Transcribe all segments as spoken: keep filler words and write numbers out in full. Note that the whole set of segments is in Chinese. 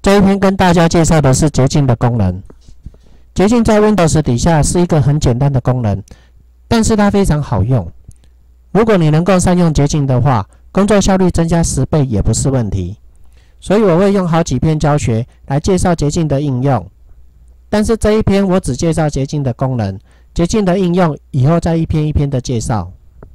这一篇跟大家介绍的是捷径的功能。捷径在 Windows 底下是一个很简单的功能，但是它非常好用。如果你能够善用捷径的话，工作效率增加十倍也不是问题。所以我会用好几篇教学来介绍捷径的应用，但是这一篇我只介绍捷径的功能，捷径的应用以后再一篇一篇的介绍。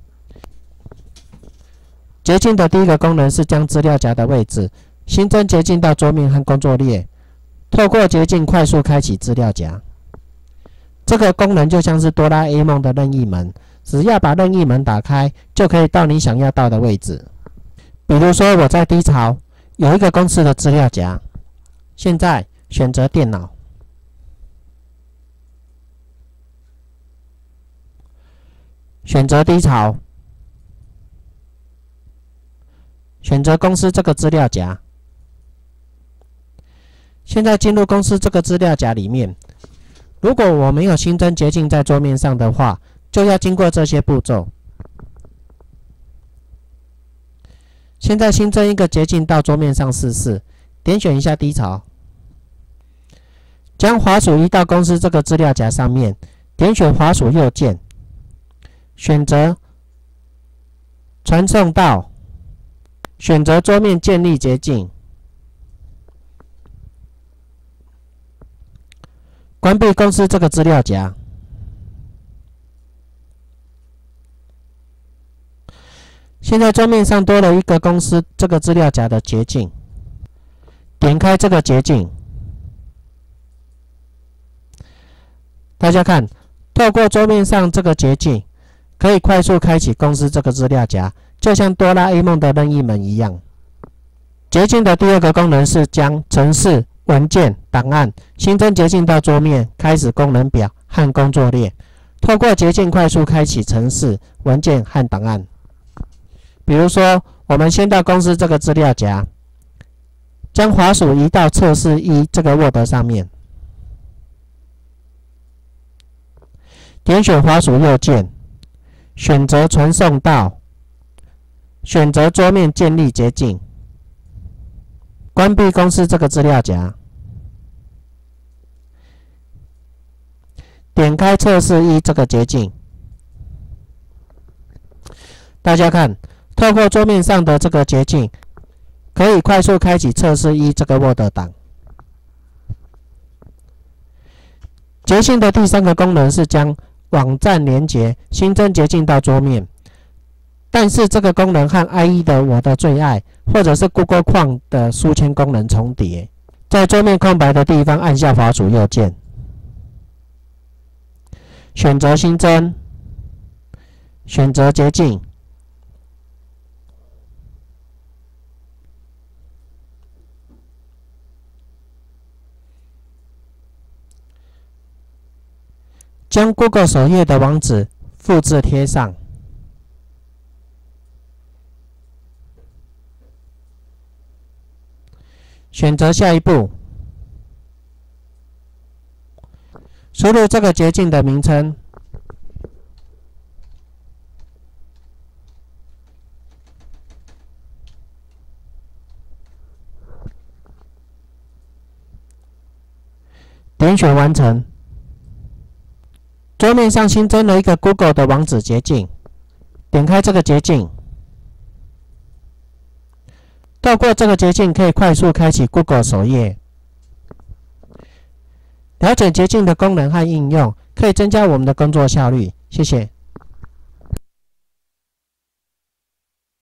捷径的第一个功能是将资料夹的位置新增捷径到桌面和工作列，透过捷径快速开启资料夹。这个功能就像是哆啦 A 梦的任意门，只要把任意门打开，就可以到你想要到的位置。比如说我在低潮有一个公司的资料夹，现在选择电脑，选择低潮，选择公司这个资料夹。现在进入公司这个资料夹里面，如果我没有新增捷径在桌面上的话，就要经过这些步骤。现在新增一个捷径到桌面上试试，点选一下低潮，将滑鼠移到公司这个资料夹上面，点选滑鼠右键，选择传送到，选择桌面建立捷径，关闭公司这个资料夹。现在桌面上多了一个公司这个资料夹的捷径，点开这个捷径，大家看，透过桌面上这个捷径，可以快速开启公司这个资料夹，就像哆啦 A 梦的任意门一样。捷径的第二个功能是将程式、文件、档案新增捷径到桌面，开始功能表和工作列，透过捷径快速开启程式、文件和档案。比如说，我们先到公司这个资料夹，将滑鼠移到测试一这个 Word 上面，点选滑鼠右键，选择传送到，选择桌面建立捷径，关闭公司这个资料夹，点开测试一这个捷径。大家看，透过桌面上的这个捷径，可以快速开启测试一这个 Word 档。捷径的第三个功能是将网站连结新增捷径到桌面，但是这个功能和 I E 的我的最爱或者是 Google Chrome 的书签功能重叠。在桌面空白的地方按下滑鼠右键，选择新增，选择捷径，将 Google 首页的网址复制贴上，选择下一步，输入这个捷径的名称，点选完成。桌面上新增了一个 Google 的网址捷径，点开这个捷径，透过这个捷径可以快速开启 Google 首页。了解捷径的功能和应用，可以增加我们的工作效率。谢谢。